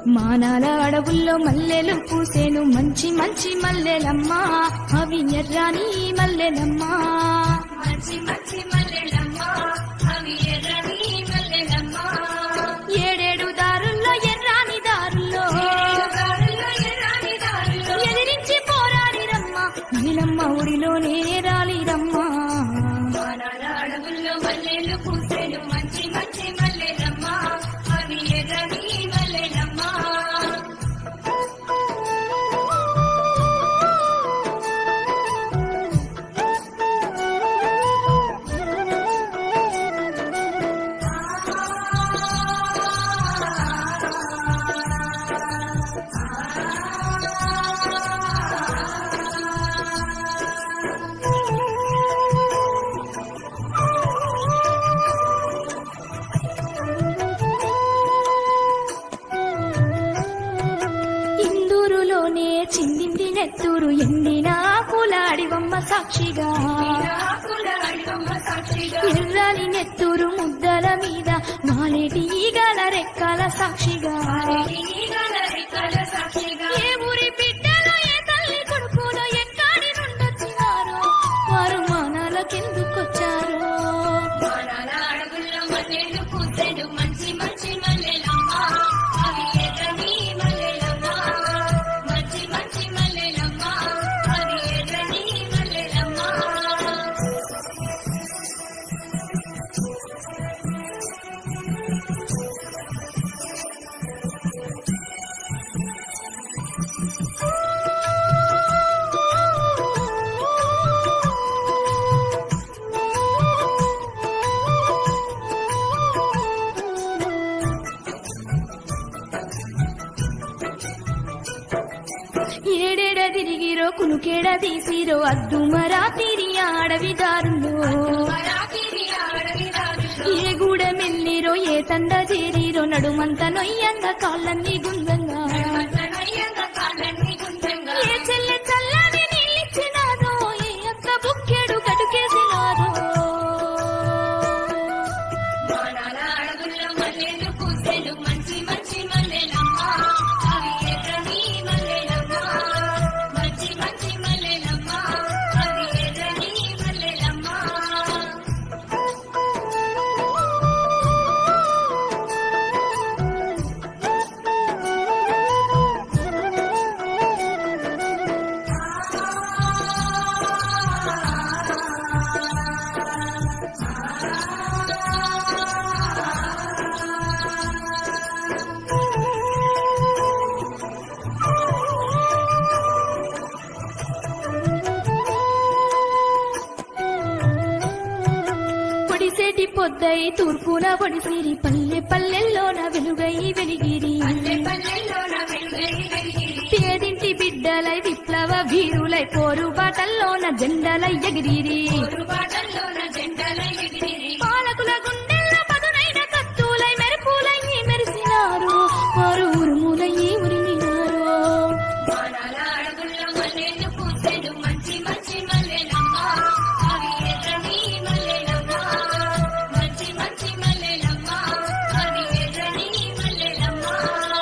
మానాల అడవుల్లో మల్లెలు పూసేను మంచి మంచి మల్లెలమ్మా అవి ఎర్రాని మల్లెలమ్మా మంచి మంచి మల్లెలమ్మా అవి ఎర్రని మల్లెలమ్మా ఏడేడు దారుల్లో ఎర్రాని దారుల్లో ఎర్రని దారుల్లో ఎదిరించి పోరాడిరమ్మా నీలమ్మ ఊడిలోనే రాలిరమ్మా మానాల అడవుల్లో మల్లెలు పూసేను మంచి మంచి మల్లెలమ్మా అవి ఎర్రని మల్లెలమ్మా ఇందూరులోనే చిందింది నెత్తూరు ఎండిన ఆకులాడివమ్మ సాక్షిగా ఎర్రాలి నెత్తూరు ముద్దల మీద మాలేటి ఈగల రెక్కల సాక్షిగా ఏ ఊరి బిడ్డలో ఏ తల్లి కొడుకులో ఎక్కడి నుండొచ్చినారో వారు మానాలకెందుకొచ్చారో మానాల అడవుల్లో మల్లెలు పూసేను మంచి మంచి మల్లెలమ్మా అవి ఎర్రని మల్లెలమ్మా మంచి మంచి మల్లెలమ్మా అవి ఎర్రని మల్లెలమ్మా ఏడేడ తిరిగిరో కునుకేడ తీసిరో అద్దుమరా తిరి అడవి దారుల్లో మరాఠీ అడవి దారుల్లో ఏ గూడ మెల్లిరో ఏ తండ చేరిరో నడుమంత నొయ్యంగ కాళ్ళన్నీ గుందంగా నయ్యంగా కాళ్ళన్నీ గుండ్రంగా ఏ చెల్లె చల్లని నీళ్ళిచ్చినారో ఏ అక్క బుక్కెడు కటుకేసినారో మానాల అడవుల్లో మల్లెలు పూసేను మంచి మంచి మల్లెలమ్మా అవి ఎర్రని మల్లెలమ్మా మంచి మంచి మల్లెలమ్మా అవి ఎర్రని మల్లెలమ్మా పొడిసేటి పొద్దై తూర్పున పొడిసిరి పల్లె పల్లెల్లోన వెలుగై వెలిగిరి పల్లెల్లోన వెలుగై వెలిగిరి పేదింటి బిడ్డలై విప్లవ వీరులై పోరు బాటల్లోన జెండలై ఎగిరిరి పోరుబాటల్లోన జెండలై ఎగిరిరి పాలకుల గుండెల్లో పదునైన కత్తులై మెరుపులై మెరిసినారు వారు ఉరుములై ఉరిమినారు మానాల అడవుల్లో మల్లెలు పూసేను మంచి మంచి మల్లెలమ్మా అవి ఎర్రని మల్లెలమ్మా మంచి మంచి మల్లెలమ్మా అవి ఎర్రని మల్లెలమ్మా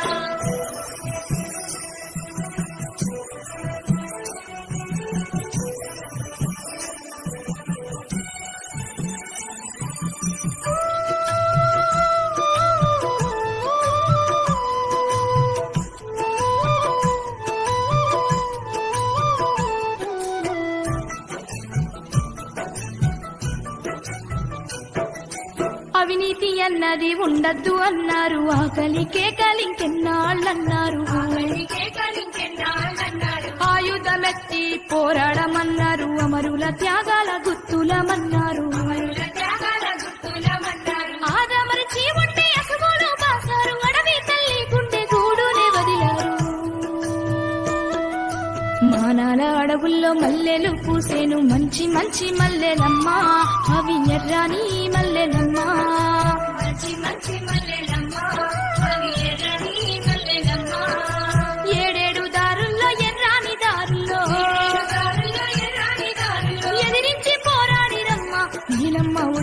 అవినీతి అన్నది ఉండద్దు అన్నారు ఆకలి కేకలింకెన్నాళ్ళన్నారు కేకలించెన్నాళ్ళన్నారు ఆయుధమెత్తి పోరాడమన్నారు అమరుల త్యాగాల గుర్తులమన్నారు అమరుల త్యాగాల గుర్తులమన్నారు ఆదమరచి ఉంటే అసగులు బాసారు అడవి తల్లి గుండె గూడునే వదిలారు మానాల అడవుల్లో మల్లెలు పూసేను మంచి మంచి మల్లెలమ్మా అవి ఎర్రాని మల్లెలమ్మా మంచి మంచి మల్లెలమ్మా అవి ఎర్రని మల్లెలమ్మా ఏడేడు దారుల్లో ఎర్రాని దారుల్లో ఎర్రని దారుల్లో ఎదిరించి పోరాడిరమ్మా నీలమ్మ